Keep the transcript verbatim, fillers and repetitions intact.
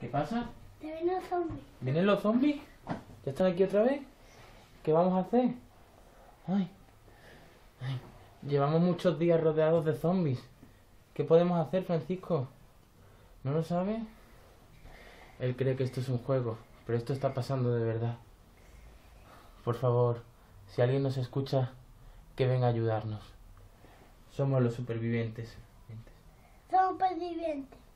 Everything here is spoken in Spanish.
¿Qué pasa? Te ven los zombies. ¿Vienen los zombies? ¿Ya están aquí otra vez? ¿Qué vamos a hacer? Ay, ay, llevamos muchos días rodeados de zombies. ¿Qué podemos hacer, Francisco? ¿No lo sabe? Él cree que esto es un juego, pero esto está pasando de verdad. Por favor, si alguien nos escucha, que venga a ayudarnos. Somos los supervivientes. Son supervivientes.